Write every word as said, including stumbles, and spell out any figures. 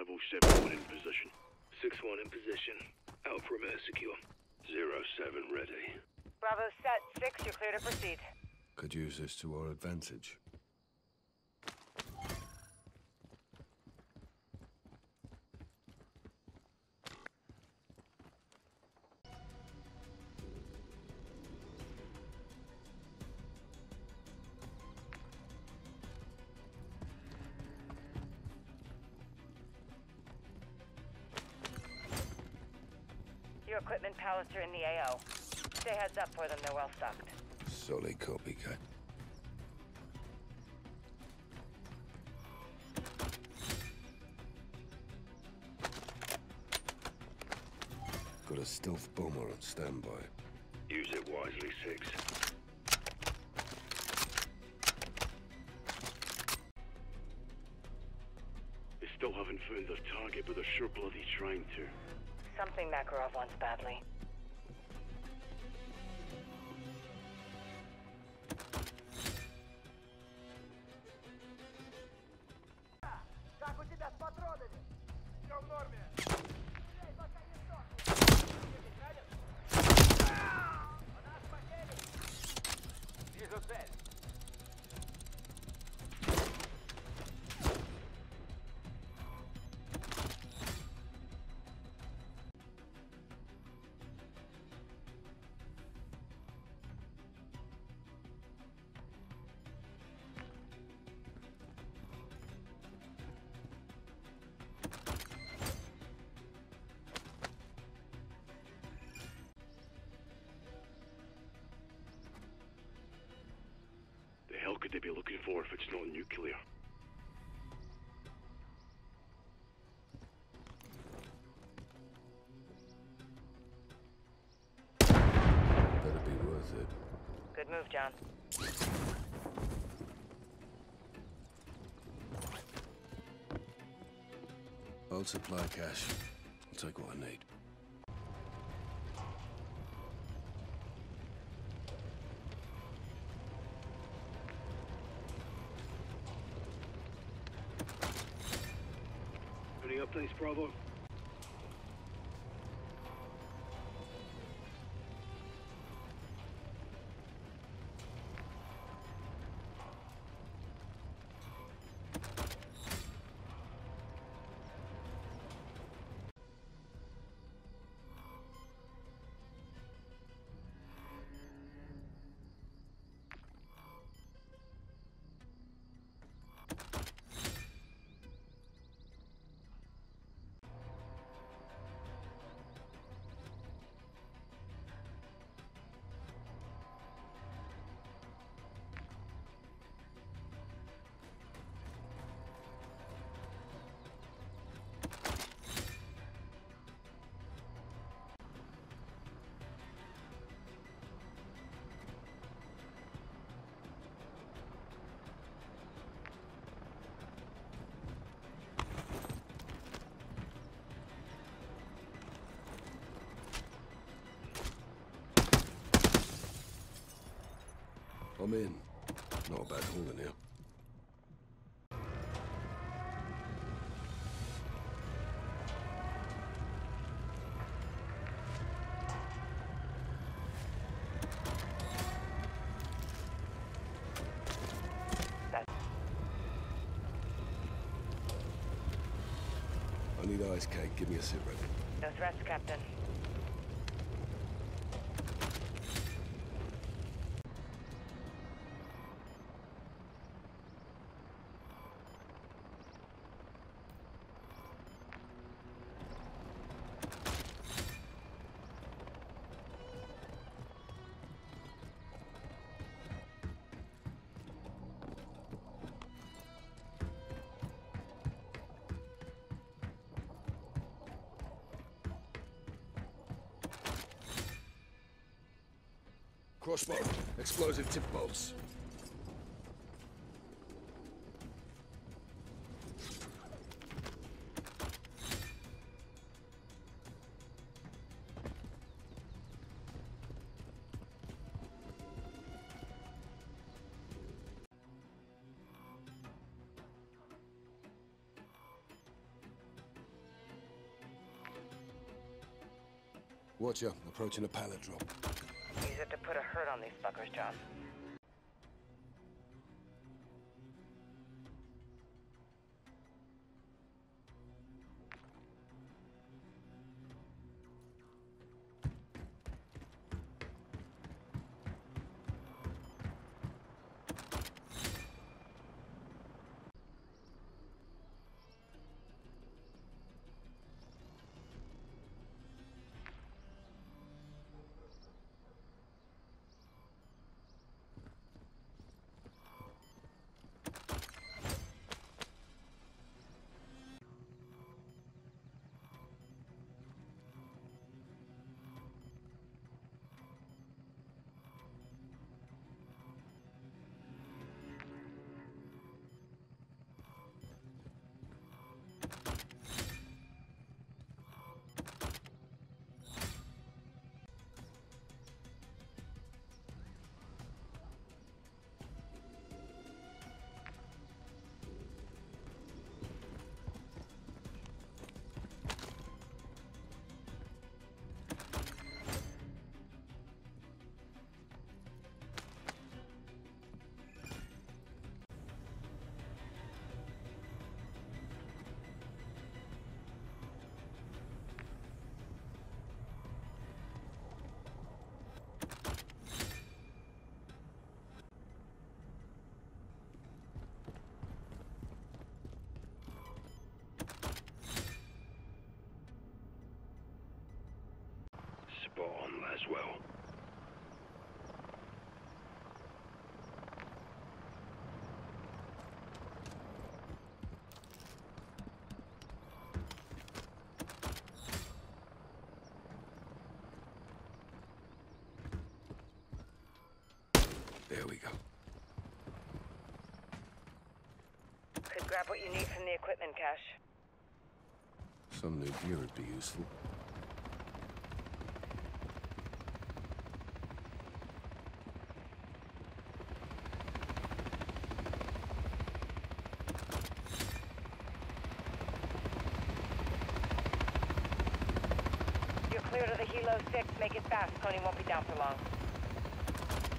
Bravo seven one in position. six one in position. Out perimeter secure. zero seven ready. Bravo set. Six, you're clear to proceed. Could use this to our advantage. Your equipment pallets are in the A O. Stay heads up for them, they're well stocked. Solid copycat. Got a stealth bomber on standby. Use it wisely, Six. They still haven't found their target, but they're sure bloody trying to. Something Makarov wants badly. The hell could they be looking for if it's not nuclear? Better be worth it. Good move, John. I'll supply cash. I'll take what I need. Any updates, Bravo? I'm in. Not a bad haul in here. I need ice, Kate. Give me a sit rep. No threats, Captain. Crossbow. Explosive tip bolts. Watcher, approaching a pallet drop. Use it to put a hurt on these fuckers, John. Spot on, Laswell. There we go. Could grab what you need from the equipment cache. Some new gear would be useful. You're clear to the Helo six. Make it fast. Coney won't be down for long.